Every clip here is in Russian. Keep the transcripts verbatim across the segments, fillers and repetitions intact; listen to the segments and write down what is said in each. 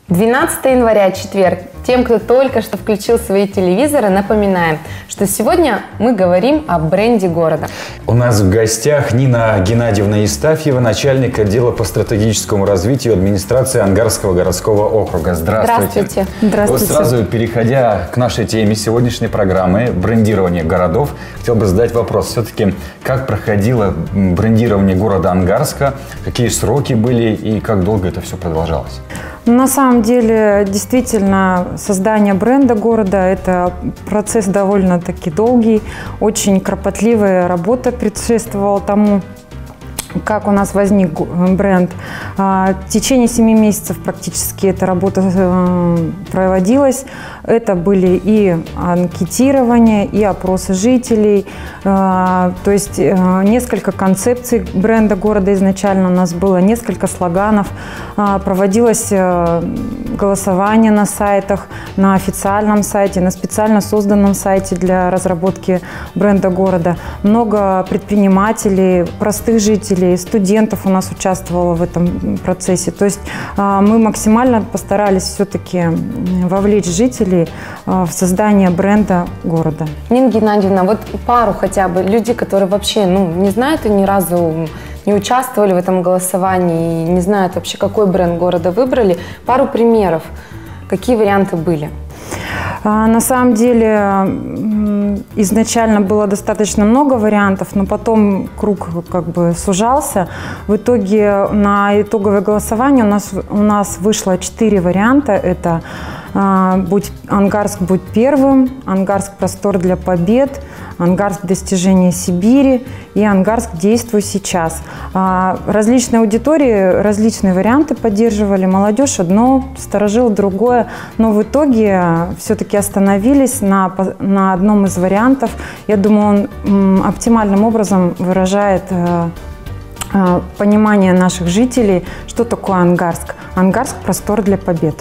двенадцатое января, четверг. Тем, кто только что включил свои телевизоры, напоминаем, что сегодня мы говорим о бренде города. У нас в гостях Нина Геннадьевна Евстафьева, начальник отдела по стратегическому развитию администрации Ангарского городского округа. Здравствуйте. Здравствуйте. Здравствуйте. Вот сразу, переходя к нашей теме сегодняшней программы брендирование городов, хотел бы задать вопрос. Все-таки, как проходило брендирование города Ангарска, какие сроки были и как долго это все продолжалось? На самом деле, действительно, создание бренда города – это процесс довольно-таки долгий, очень кропотливая работа предшествовала тому, как у нас возник бренд. В течение семи месяцев практически эта работа проводилась. Это были и анкетирование, и опросы жителей. То есть несколько концепций бренда города изначально у нас было, несколько слоганов. Проводилось голосование на сайтах, на официальном сайте, на специально созданном сайте для разработки бренда города. Много предпринимателей, простых жителей, студентов у нас участвовало в этом процессе. То есть мы максимально постарались все-таки вовлечь жителей в создание бренда города. Нина Геннадьевна, вот пару хотя бы, люди, которые вообще ну, не знают и ни разу не участвовали в этом голосовании, и не знают вообще, какой бренд города выбрали, пару примеров, какие варианты были? На самом деле изначально было достаточно много вариантов, но потом круг как бы сужался. В итоге на итоговое голосование у нас, у нас вышло четыре варианта. Это будь, Ангарск будь первым, Ангарск простор для побед, Ангарск достижение Сибири и Ангарск действуй сейчас. Различные аудитории, различные варианты поддерживали. Молодежь одно, старожил другое. Но в итоге все-таки остановились на, на одном из вариантов. Я думаю, он оптимальным образом выражает понимание наших жителей, что такое Ангарск. Ангарск простор для побед.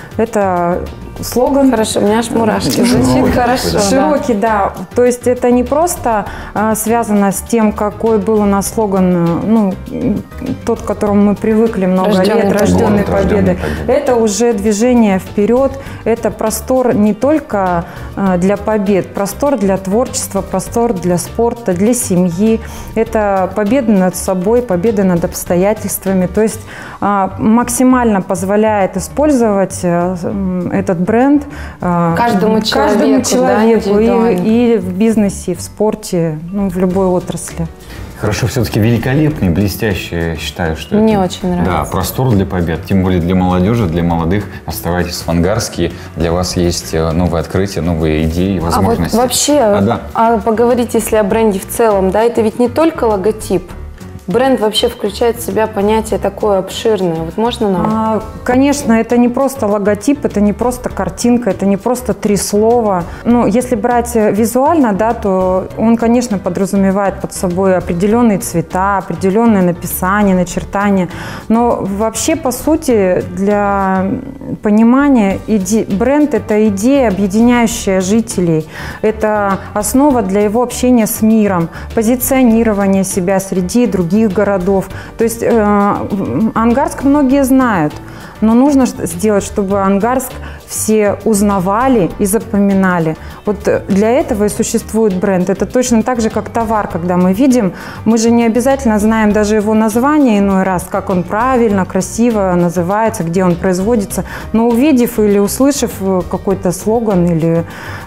Это слоган. Хорошо, у меня аж мурашки. Звучит хорошо. Широкий, да. То есть это не просто а, связано с тем, какой был у нас слоган, ну, тот, к которому мы привыкли много Рожденный лет, рожденной победой. победы. Это уже движение вперед. Это простор не только а, для побед, простор для творчества, простор для спорта, для семьи. Это победа над собой, победа над обстоятельствами. То есть а, максимально позволяет использовать а, этот бренд каждому человеку, каждому человеку да, и, и в бизнесе, и в спорте, ну, в любой отрасли. Хорошо, все-таки великолепный, блестящий, я считаю, что Мне это, очень нравится. Да, простор для побед, тем более для молодежи, для молодых. Оставайтесь в Ангарске, для вас есть новые открытия, новые идеи, возможности. А вот вообще, а, да. а поговорить, если о бренде в целом, да, это ведь не только логотип. Бренд вообще включает в себя понятие такое обширное. Вот можно нам? А, конечно, это не просто логотип, это не просто картинка, это не просто три слова. Ну, если брать визуально, да, то он, конечно, подразумевает под собой определенные цвета, определенное написание, начертание. Но вообще, по сути, для понимания иде... бренд – это идея, объединяющая жителей. Это основа для его общения с миром, позиционирование себя среди других городов. То есть э, Ангарск многие знают, но нужно сделать, чтобы Ангарск все узнавали и запоминали. Вот для этого и существует бренд. Это точно так же, как товар, когда мы видим, мы же не обязательно знаем даже его название иной раз, как он правильно, красиво называется, где он производится, но увидев или услышав какой-то слоган или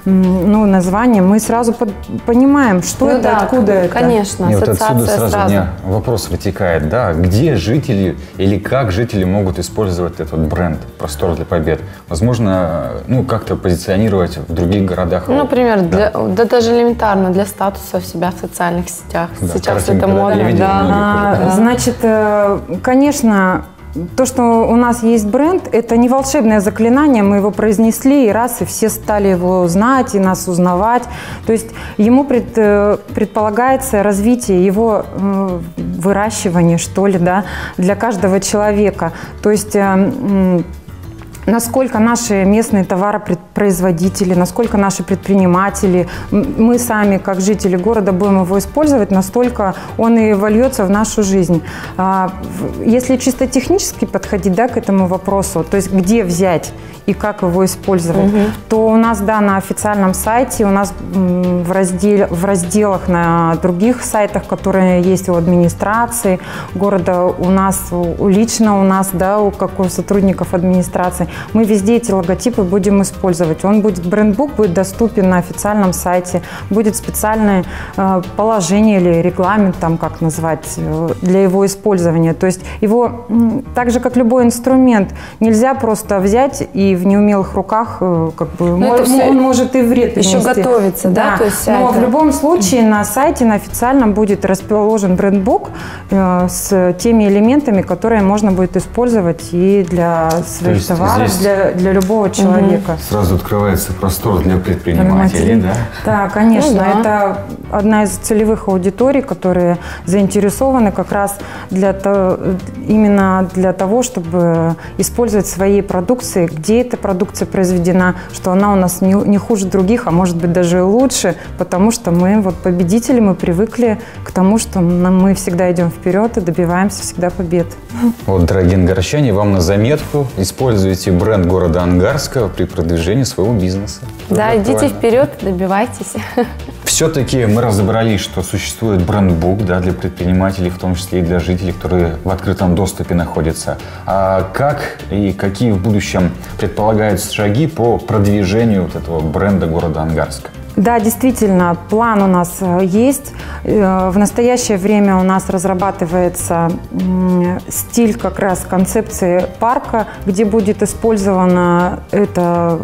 ну, название, мы сразу под, понимаем, что ну это, да, откуда это. Конечно, и вот отсюда сразу, сразу. У меня вопрос вытекает, да, где жители или как жители могут использовать этот бренд «Простор для побед»? Возможно, ну, как-то позиционировать в других городах. Ну, например, да. Для, да даже элементарно для статуса в себя в социальных сетях. Да, Сейчас картинка, это да, модно. я видел Да. многих А, уже, да. Значит, конечно, то, что у нас есть бренд, это не волшебное заклинание, мы его произнесли, и раз, и все стали его знать, и нас узнавать. То есть ему пред, предполагается развитие, его выращивание, что ли, да, для каждого человека. То есть насколько наши местные товаропроизводители, насколько наши предприниматели, мы сами, как жители города, будем его использовать, настолько он и вольется в нашу жизнь. Если чисто технически подходить, да, к этому вопросу, то есть где взять и как его использовать, угу. то у нас, да, на официальном сайте, у нас в, раздел, в разделах на других сайтах, которые есть у администрации города, у нас, лично у нас, да, у, как у сотрудников администрации, мы везде эти логотипы будем использовать. Он будет, брендбук будет доступен на официальном сайте, будет специальное э, положение или регламент, там, как назвать, э, для его использования. То есть его, так же, как любой инструмент, нельзя просто взять и в неумелых руках, э, как бы, мож, он может и вред принести. Еще готовится, да? Да. То есть Но это... в любом случае на сайте, на официальном будет расположен брендбук э, с теми элементами, которые можно будет использовать и для своих товаров, здесь... для, для любого человека. Угу. Сразу открывается простор для предпринимателей, да? Да, конечно. Ну, да. Это одна из целевых аудиторий, которые заинтересованы как раз для того, именно для того, чтобы использовать свои продукции, где эта продукция произведена, что она у нас не, не хуже других, а может быть даже и лучше, потому что мы вот победители, мы привыкли к тому, что мы всегда идем вперед и добиваемся всегда побед. Вот, дорогие ангарчане, вам на заметку: используйте бренд города Ангарска при продвижении своего бизнеса. Да, это идите правильно. Вперед, добивайтесь. Все-таки мы разобрались, что существует брендбук, да, для предпринимателей, в том числе и для жителей, которые в открытом доступе находятся. А как и какие в будущем предполагаются шаги по продвижению вот этого бренда города Ангарска? Да, действительно, план у нас есть. В настоящее время у нас разрабатывается стиль как раз концепции парка, где будет использовано это...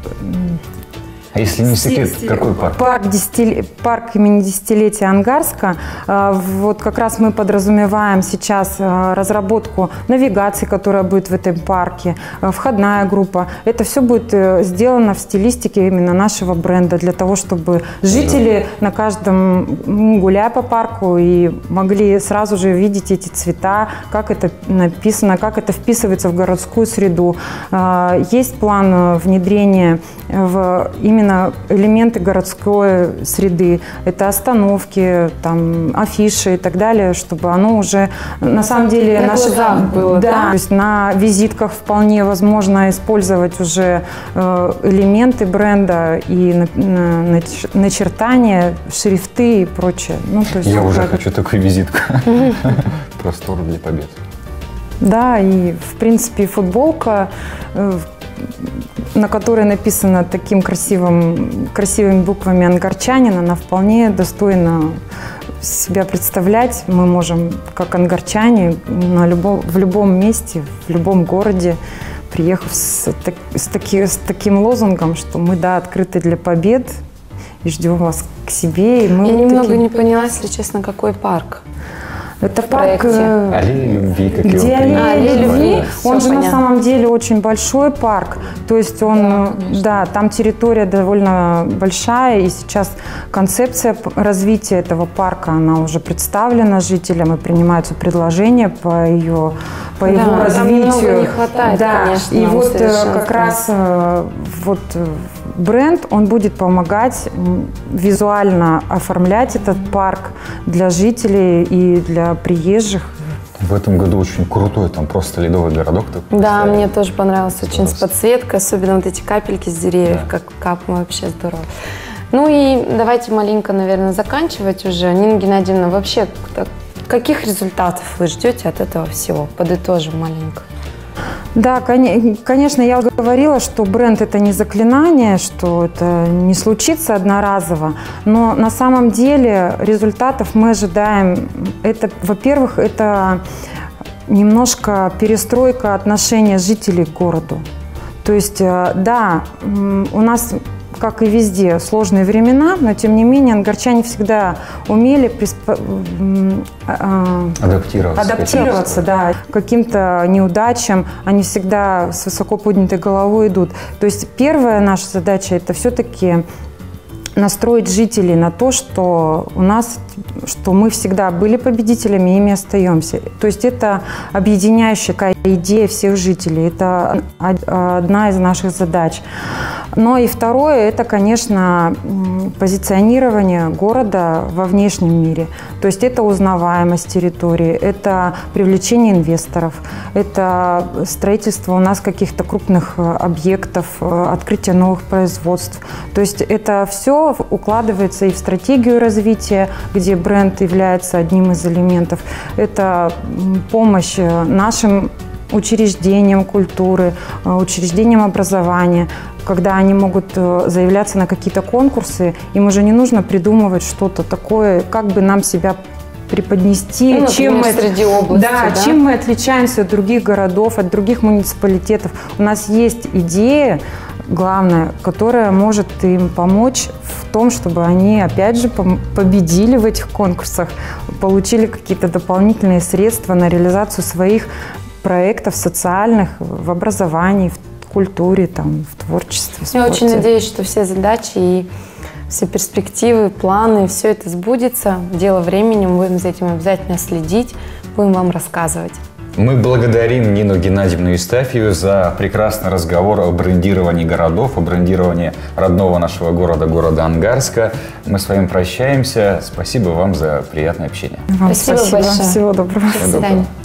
А если не секрет, какой парк? Парк, десятил... парк имени десятилетия Ангарска. Вот как раз мы подразумеваем сейчас разработку навигации, которая будет в этом парке, входная группа. Это все будет сделано в стилистике именно нашего бренда, для того, чтобы жители на каждом, гуляя по парку, и могли сразу же видеть эти цвета, как это написано, как это вписывается в городскую среду. Есть план внедрения в именно элементы городской среды. Это остановки, там, афиши и так далее, чтобы оно уже на самом деле на наши, было, да, да? То есть на визитках вполне возможно использовать уже э, элементы бренда и на, на, начертания, шрифты и прочее. Ну, то есть Я уже как... хочу такую визитку. Простор для побед. Да, и в принципе футболка, на которой написано таким красивым, красивыми буквами «Ангарчанин», она вполне достойна себя представлять. Мы можем, как ангарчане, на любом, в любом месте, в любом городе, приехав с, с, таки, с таким лозунгом, что мы, да, открыты для побед и ждем вас к себе. И мы Я вот немного такие... не поняла, если честно, какой парк. Это парк Аллея любви, как его где аллея любви. Он же понятно. На самом деле очень большой парк. То есть он, да, да, там территория довольно большая. И сейчас концепция развития этого парка, она уже представлена жителям и принимаются предложения по ее, по да, его развитию. Много не хватает, да. конечно, И вот как раз вот бренд, он будет помогать визуально оформлять этот парк для жителей и для приезжих. В этом году очень крутой, там просто ледовый городок такой. Да, поставили. мне тоже понравилось очень с подсветкой, особенно вот эти капельки с деревьев, да. Как капнуло, вообще здорово. Ну и давайте маленько, наверное, заканчивать уже. Нина Геннадьевна, вообще каких результатов вы ждете от этого всего? Подытожим маленько. Да, конечно, я говорила, что бренд – это не заклинание, что это не случится одноразово, но на самом деле результатов мы ожидаем. Это, во-первых, это немножко перестройка отношения жителей к городу. То есть, да, у нас, как и везде, сложные времена, но тем не менее ангарчане всегда умели приспо... адаптироваться, адаптироваться да, к каким-то неудачам. Они всегда с высоко поднятой головой идут. То есть первая наша задача – это все-таки настроить жителей на то, что у нас, что мы всегда были победителями, ими остаемся. То есть это объединяющая идея всех жителей, это одна из наших задач. Но и второе, это, конечно, позиционирование города во внешнем мире. То есть это узнаваемость территории, это привлечение инвесторов, это строительство у нас каких-то крупных объектов, открытие новых производств. То есть это все укладывается и в стратегию развития, где бренд является одним из элементов. Это помощь нашим учреждениям культуры, учреждениям образования. Когда они могут заявляться на какие-то конкурсы, им уже не нужно придумывать что-то такое, как бы нам себя преподнести, ну, чем, мы, среди области, да, да? чем мы отличаемся от других городов, от других муниципалитетов. У нас есть идея, главное, которая может им помочь в том, чтобы они, опять же, победили в этих конкурсах, получили какие-то дополнительные средства на реализацию своих проектов социальных в образовании, в культуре, там, в творчестве, в спорте. Я очень надеюсь, что все задачи и все перспективы, планы, все это сбудется. Дело времени, мы будем за этим обязательно следить, будем вам рассказывать. Мы благодарим Нину Геннадьевну Евстафьеву за прекрасный разговор о брендировании городов, о брендировании родного нашего города, города Ангарска. Мы с вами прощаемся. Спасибо вам за приятное общение. Вам спасибо, спасибо. большое. Всего доброго. До свидания.